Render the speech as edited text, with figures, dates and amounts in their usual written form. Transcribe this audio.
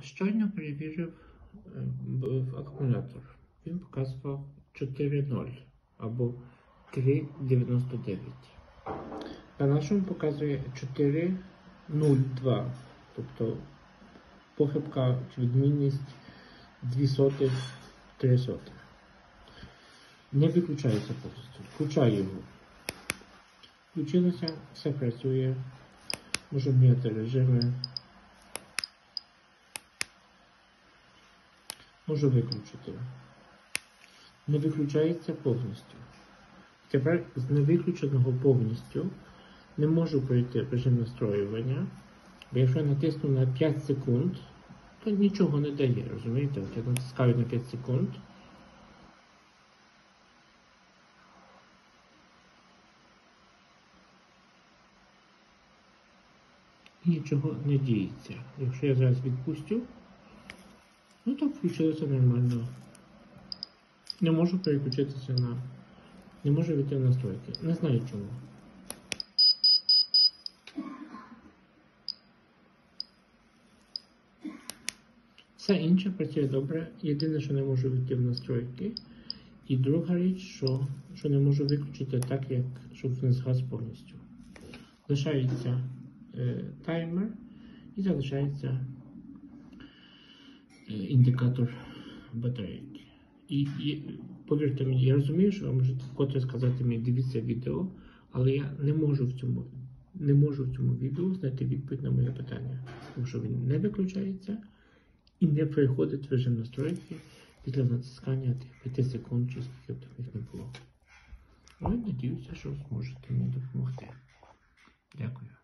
Щойно перевірив акумулятор. Він показував 4,0 або 3,99. На нашому показує 4,02. Тобто похибка чи відмінність 0,02-0,03. Не виключається повністю. Включаю його. Включилося, все працює. Можу міняти режими. Можу виключити. Не виключається повністю. Тепер з невиключеного повністю не можу пройти режим настроювання. Бо якщо я натисну на 5 секунд, то нічого не дає, розумієте? От я натискаю на 5 секунд. Нічого не діється. Якщо я зараз відпустю, ну так включилося нормально. Не можу переключитися на... Не можу вийти в настройки. Не знаю чому. Все інше працює добре. Єдине, що не можу вийти в настройки. І друга річ, що не можу виключити так, як щоб не згас повністю. Лишається таймер і залишається індикатор батарейки. І повірте мені, я розумію, що ви можете вкотре сказати мені, дивіться відео, але я не можу в цьому відео знайти відповідь на моє питання. Тому що він не виключається і не переходить в режим настройки після натискання тих 5 секунд, чи скільки б їх не було. Але надіюся, що зможете мені допомогти. Дякую.